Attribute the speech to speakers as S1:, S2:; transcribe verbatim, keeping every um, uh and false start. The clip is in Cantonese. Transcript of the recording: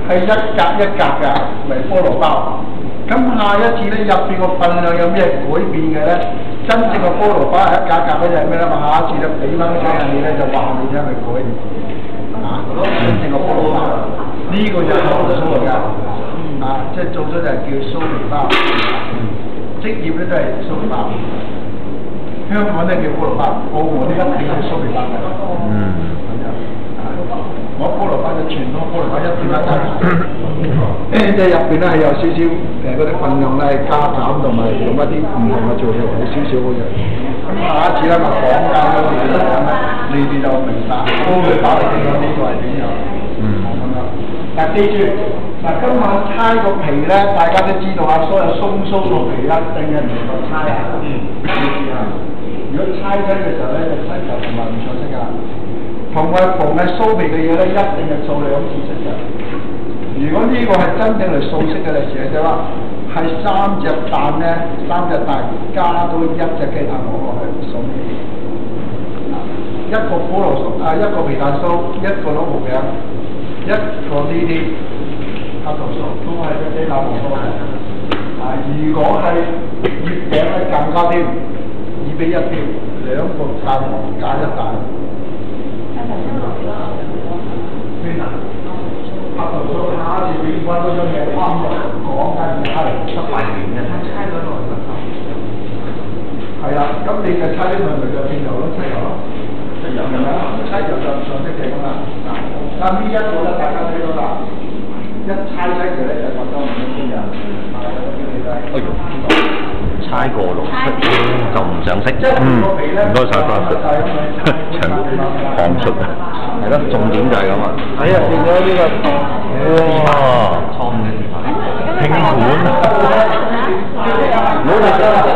S1: 係一格一格嘅嚟菠蘿包。咁下一次咧入邊個份量有咩改變嘅咧？真正嘅菠蘿包係一格格嗰隻係咩咧？下一次咧俾翻張你咧就話你聽佢改。啊，真正嘅菠蘿包，呢、這個就係我哋所謂嘅。啊，即係做咗就係叫酥皮包，職業咧都係酥皮包。香港咧叫菠蘿包，澳門呢一定係酥皮包嘅。嗯。我菠蘿包就傳統菠蘿包一點一斤，即係入邊咧係有少少誒嗰啲份量咧係加減同埋用一啲唔同嘅做法，好少少嘅。咁下一次咧咪講解嗰啲咧，你哋就明白酥皮包嘅呢個係點樣。嗯。咁樣。但記住。嗱，今晚猜個皮咧，大家都知道啊，所有鬆酥個皮一定係唔夠猜啊。嗯。如果猜出嘅時候咧，就猜球同埋唔錯色㗎。同埋逢係酥皮嘅嘢咧，一定係做兩次色嘅。如果呢個係真正嚟素色嘅嚟寫嘅話，係三隻蛋咧，三隻蛋加到一隻雞蛋黃落去酥皮。一個菠蘿酥啊，一個皮蛋酥，一個老毛餅，一個呢啲。黑糖酥都係一啲冷黃酥嘅，啊！如果係月餅咧更加添，二比一添，兩個蛋黃加一蛋。邊啊？黑糖酥下次俾翻嗰張嘢啱入講緊係十八年嘅，猜嗰度就得。係啦，咁你就猜呢個咪就變油咯，猜油咯，猜油係咪啊？猜油就上色嘅嘛。嗱，咁呢一個咧大家睇到啦。一猜出嚟咧就覺得唔一樣，係嗰啲
S2: 猜過綠色就唔上色。嗯，唔該晒花叔，長行出啊，係咯，重點就係咁啊。
S1: 係啊，變咗呢個
S2: 哇，錯誤嘅地方，拼盤，
S1: 冇嚟咗啦。